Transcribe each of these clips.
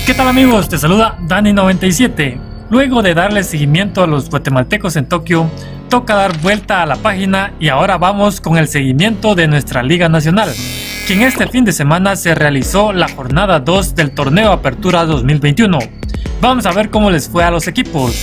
¿Qué tal amigos? Te saluda Dani97. Luego de darle seguimiento a los guatemaltecos en Tokio, toca dar vuelta a la página y ahora vamos con el seguimiento de nuestra Liga Nacional, que en este fin de semana se realizó la jornada 2 del torneo Apertura 2021. Vamos a ver cómo les fue a los equipos.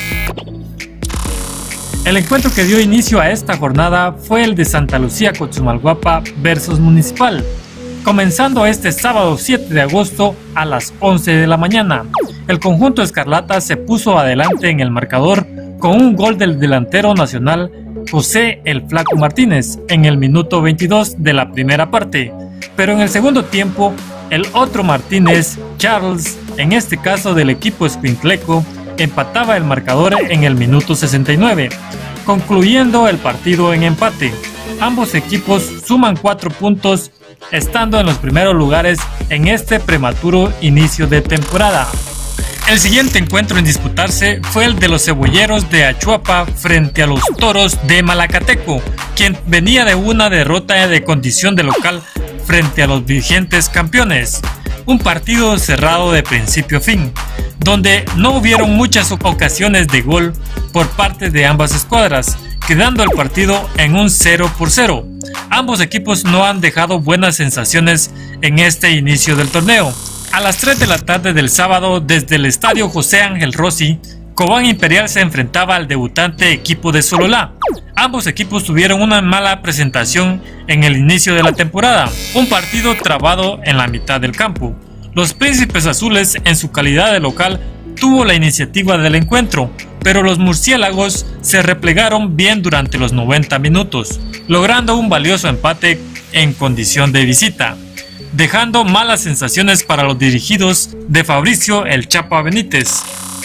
El encuentro que dio inicio a esta jornada fue el de Santa Lucía Cochumalguapa versus Municipal, comenzando este sábado 7 de agosto a las 11 de la mañana. El conjunto escarlata se puso adelante en el marcador con un gol del delantero nacional José el Flaco Martínez en el minuto 22 de la primera parte, pero en el segundo tiempo el otro Martínez, Charles, en este caso del equipo escuintleco, empataba el marcador en el minuto 69, concluyendo el partido en empate. Ambos equipos suman 4 puntos, estando en los primeros lugares en este prematuro inicio de temporada. El siguiente encuentro en disputarse fue el de los cebolleros de Achuapa frente a los toros de Malacateco, quien venía de una derrota de condición de local frente a los vigentes campeones. Un partido cerrado de principio a fin, donde no hubieron muchas ocasiones de gol por parte de ambas escuadras, quedando el partido en un 0-0. Ambos equipos no han dejado buenas sensaciones en este inicio del torneo. A las 3 de la tarde del sábado, desde el estadio José Ángel Rossi, Cobán Imperial se enfrentaba al debutante equipo de Sololá. Ambos equipos tuvieron una mala presentación en el inicio de la temporada, un partido trabado en la mitad del campo. Los Príncipes Azules, en su calidad de local, tuvo la iniciativa del encuentro, pero los murciélagos se replegaron bien durante los 90 minutos, logrando un valioso empate en condición de visita, dejando malas sensaciones para los dirigidos de Fabricio el Chapa Benítez.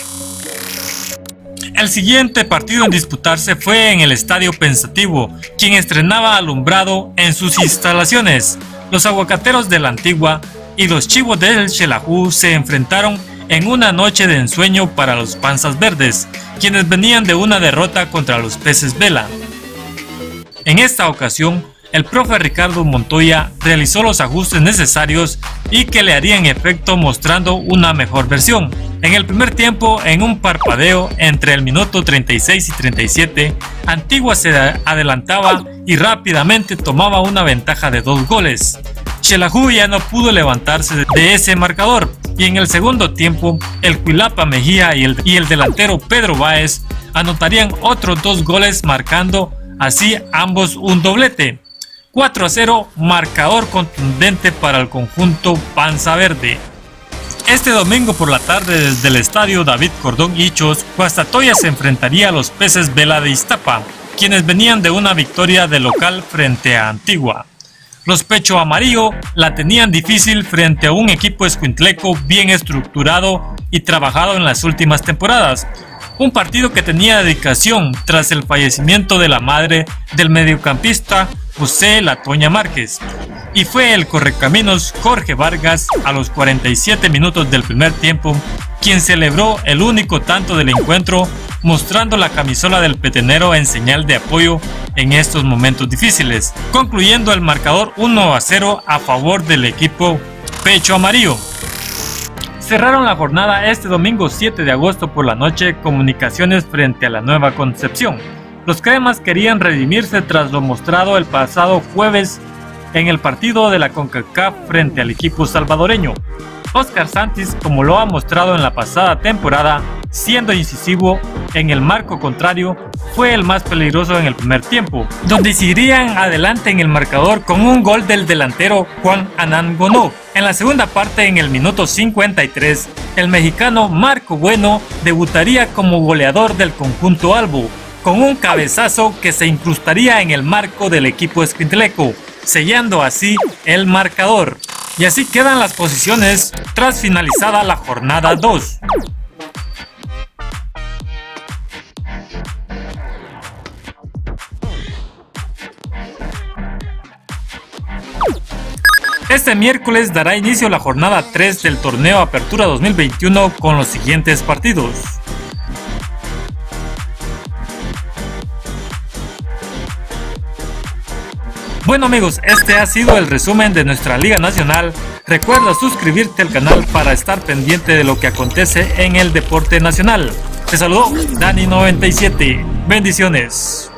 El siguiente partido en disputarse fue en el Estadio Pensativo, quien estrenaba alumbrado en sus instalaciones. Los aguacateros de la Antigua y los chivos del Xelajú se enfrentaron en una noche de ensueño para los Panzas Verdes, quienes venían de una derrota contra los Peces Vela. En esta ocasión, el profe Ricardo Montoya realizó los ajustes necesarios y que le harían efecto, mostrando una mejor versión. En el primer tiempo, en un parpadeo entre el minuto 36 y 37, Antigua se adelantaba y rápidamente tomaba una ventaja de 2 goles. Xelajú ya no pudo levantarse de ese marcador, y en el segundo tiempo el Cuilapa Mejía y el delantero Pedro Báez anotarían otros 2 goles, marcando así ambos un doblete. 4-0, marcador contundente para el conjunto Panza Verde. Este domingo por la tarde, desde el estadio David Cordón Hichos, Guastatoya se enfrentaría a los Peces Vela de Iztapa, quienes venían de una victoria de local frente a Antigua. Los Pecho Amarillo la tenían difícil frente a un equipo escuintleco bien estructurado y trabajado en las últimas temporadas. Un partido que tenía dedicación tras el fallecimiento de la madre del mediocampista José La Toña Márquez, y fue el correcaminos Jorge Vargas a los 47 minutos del primer tiempo quien celebró el único tanto del encuentro, mostrando la camisola del petenero en señal de apoyo en estos momentos difíciles, concluyendo el marcador 1-0 a favor del equipo Pecho Amarillo. Cerraron la jornada este domingo 7 de agosto por la noche Comunicaciones frente a la Nueva Concepción. Los cremas querían redimirse tras lo mostrado el pasado jueves en el partido de la CONCACAF frente al equipo salvadoreño. Oscar Santis, como lo ha mostrado en la pasada temporada, siendo incisivo en el marco contrario, fue el más peligroso en el primer tiempo, donde seguirían adelante en el marcador con un gol del delantero Juan Anangonó. En la segunda parte, en el minuto 53, el mexicano Marco Bueno debutaría como goleador del conjunto albo, con un cabezazo que se incrustaría en el marco del equipo escuintleco, sellando así el marcador. Y así quedan las posiciones tras finalizada la jornada 2. Este miércoles dará inicio la jornada 3 del torneo Apertura 2021 con los siguientes partidos. Bueno amigos, este ha sido el resumen de nuestra Liga Nacional. Recuerda suscribirte al canal para estar pendiente de lo que acontece en el deporte nacional. Te saludó Dani97. Bendiciones.